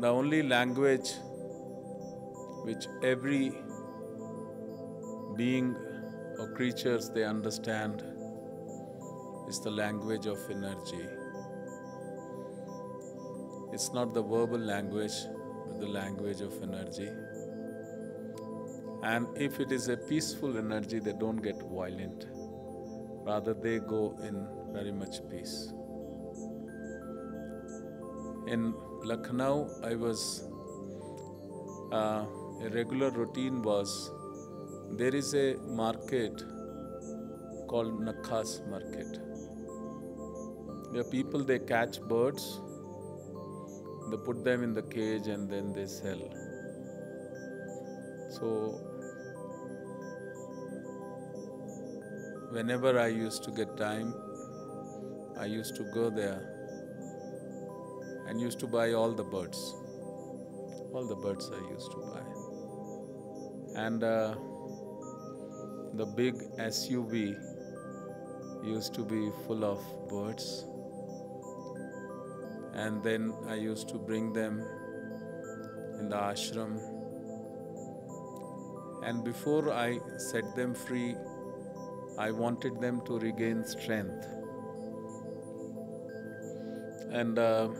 The only language which every being or creatures they understand is the language of energy. It's not the verbal language, but the language of energy. And if it is a peaceful energy, they don't get violent. Rather, they go in very much peace. In Lucknow, a regular routine was, there is a market called Nakhas market. There are people, they catch birds, they put them in the cage and then they sell. So, whenever I used to get time, I used to go there and used to buy all the birds. All the birds I used to buy. And the big SUV used to be full of birds. And then I used to bring them in the ashram. And before I set them free, I wanted them to regain strength. And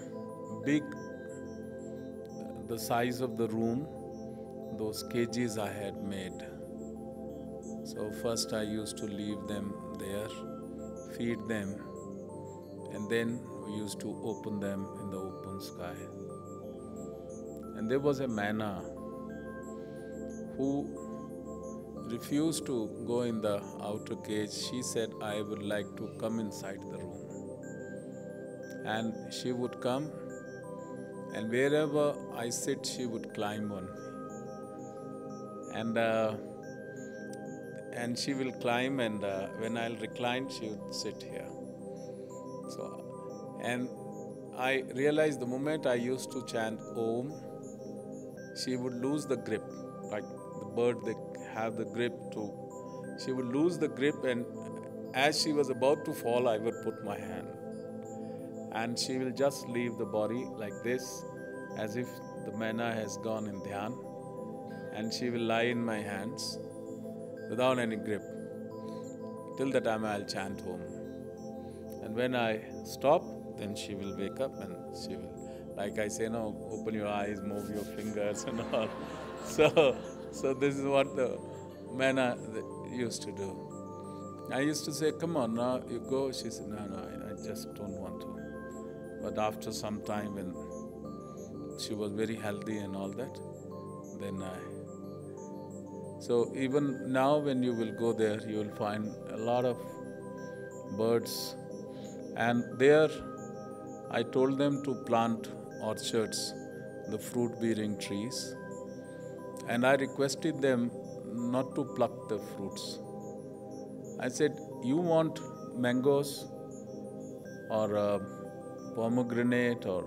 the size of the room, those cages I had made. So first I used to leave them there, feed them, and then we used to open them in the open sky. And there was a manna who refused to go in the outer cage. She said, I would like to come inside the room. And she would come, and wherever I sit, she would climb on me. And she will climb, and when I'll recline, she would sit here. So, and I realized the moment I used to chant Om, she would lose the grip, like the bird, they have the grip to, she would lose the grip, and as she was about to fall, I would put my hand. And she will just leave the body like this, as if the manna has gone in dhyan, and she will lie in my hands without any grip. Till the time I'll chant Om. And when I stop, then she will wake up and she will, like I say, no, open your eyes, move your fingers and all. So this is what the manna used to do. I used to say, come on, now you go. She said, no, I just don't want to. But after some time, when she was very healthy and all that, then so even now when you will go there, you will find a lot of birds. And there, I told them to plant orchards, the fruit-bearing trees. And I requested them not to pluck the fruits. I said, you want mangoes or pomegranate or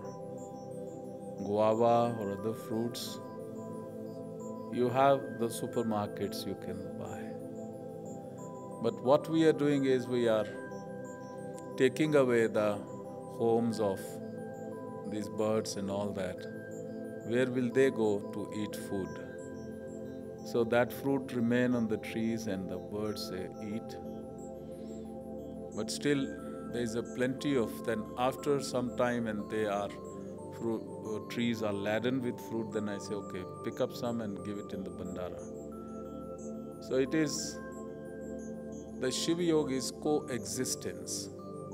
guava or other fruits, you have the supermarkets you can buy. But what we are doing is we are taking away the homes of these birds and all that. Where will they go to eat food? So that fruit remain on the trees and the birds they eat. But still there is a plenty of, then after some time when they are trees are laden with fruit, then I say, okay, pick up some and give it in the Bandara. So it is, the Shiva Yoga is coexistence.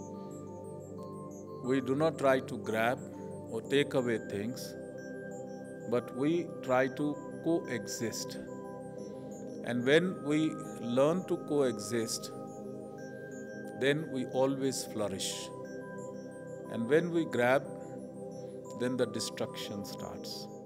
We do not try to grab or take away things, but we try to coexist. And when we learn to coexist, then we always flourish. And when we grab, then the destruction starts.